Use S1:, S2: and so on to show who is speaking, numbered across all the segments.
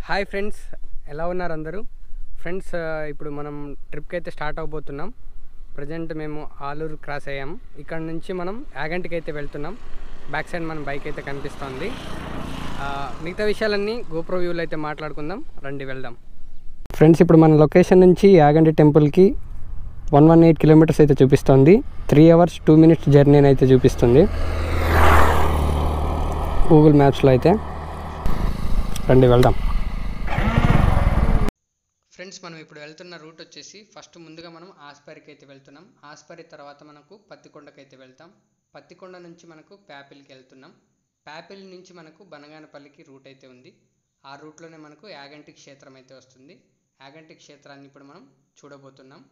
S1: Hi friends, ఎలా ఉన్నారు అందరూ? ఫ్రెండ్స్, ఇప్పుడు మనం ట్రిప్కి అయితే స్టార్ట్ అవబోతున్నాం. ప్రజెంట్ మేము ఆలూరు క్రాస్ అయ్యాము. ఇక్కడ నుంచి మనం యాగంటికి అయితే వెళ్తున్నాం. బ్యాక్ సైడ్ మన బైక్ అయితే కనిపిస్తుంది. మిగతా విషయాలన్నీ గోప్రో వ్యూలో అయితే మాట్లాడుకుందాం. రండి వెళ్దాం. ఫ్రెండ్స్, ఇప్పుడు మన లొకేషన్ నుంచి యాగంటి టెంపుల్కి 118 కిలోమీటర్స్ అయితే చూపిస్తుంది. 3 hours 2 minutes జర్నీ అయితే చూపిస్తుంది గూగుల్ మ్యాప్స్లో అయితే. రండి వెళ్దాం. ఫ్రెండ్స్, మనం ఇప్పుడు వెళ్తున్న రూట్ వచ్చేసి ఫస్ట్ ముందుగా మనం ఆస్పరికి అయితే వెళ్తున్నాం. ఆస్పరి తర్వాత మనకు పత్తికొండకి అయితే వెళ్తాం. పత్తికొండ నుంచి మనకు ప్యాపిల్కి వెళ్తున్నాం. ప్యాపిల్ నుంచి మనకు బనగానపల్లికి రూట్ అయితే ఉంది. ఆ రూట్లోనే మనకు యాగంటి క్షేత్రం అయితే వస్తుంది. యాగంటి క్షేత్రాన్ని ఇప్పుడు మనం చూడబోతున్నాం.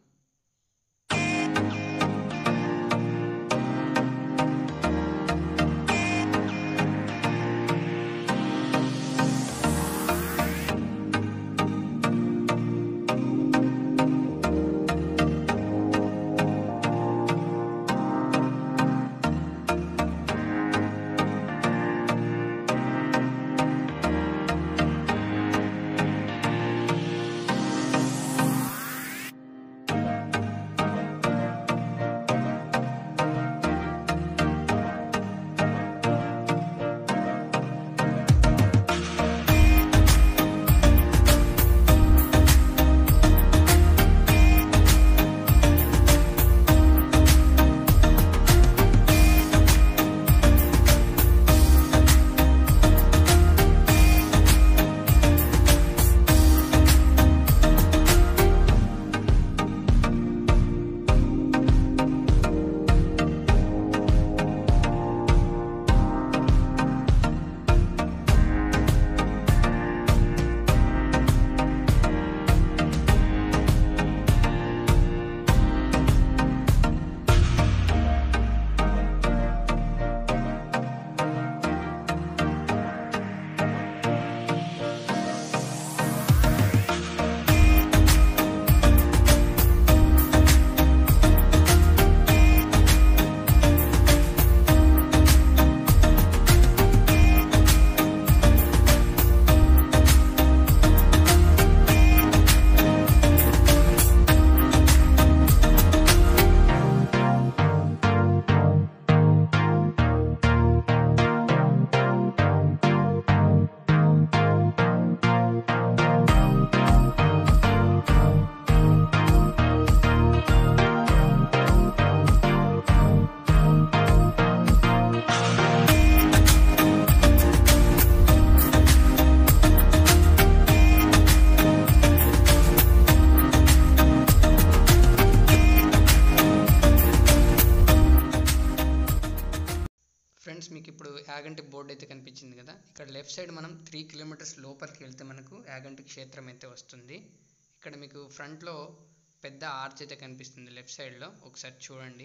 S1: ఫ్రెండ్స్, మీకు ఇప్పుడు యాగంటి బోర్డు అయితే కనిపించింది కదా. ఇక్కడ లెఫ్ట్ సైడ్ మనం 3 kilometers లోపలికి వెళ్తే మనకు యాగంటి క్షేత్రం అయితే వస్తుంది. ఇక్కడ మీకు ఫ్రంట్లో పెద్ద ఆర్చ్ అయితే కనిపిస్తుంది లెఫ్ట్ సైడ్లో. ఒకసారి చూడండి.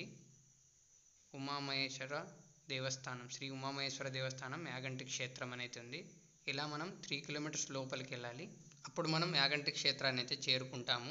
S1: ఉమామహేశ్వర దేవస్థానం, శ్రీ ఉమామహేశ్వర దేవస్థానం యాగంటి క్షేత్రం అనేది ఉంది. ఇలా మనం 3 kilometers లోపలికి వెళ్ళాలి. అప్పుడు మనం యాగంటి క్షేత్రాన్ని అయితే చేరుకుంటాము.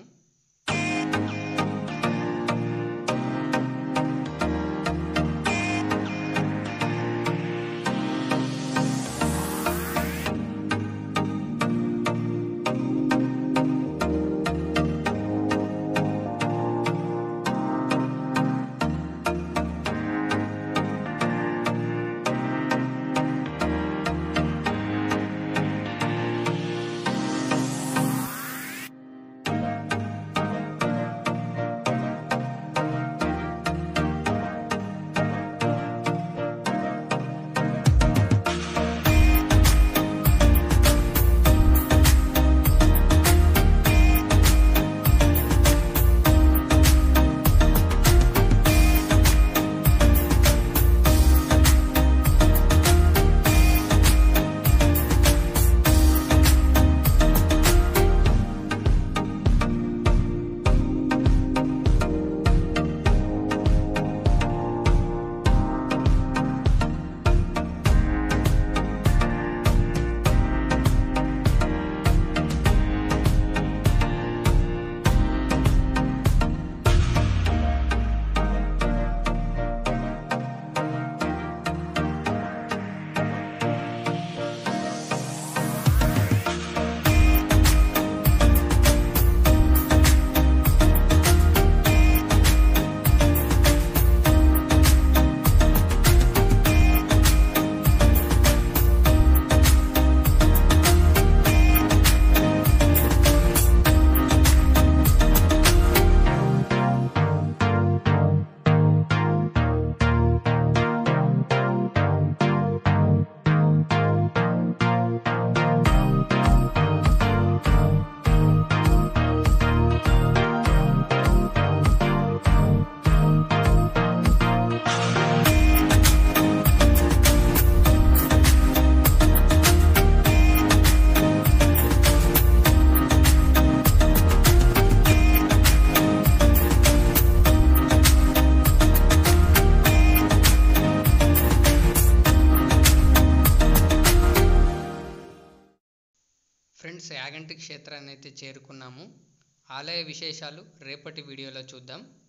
S1: ఫ్రెండ్స్, యాగంటి క్షేత్రాన్ని అయితే చేరుకున్నాము. ఆలయ విశేషాలు రేపటి వీడియోలో చూద్దాం.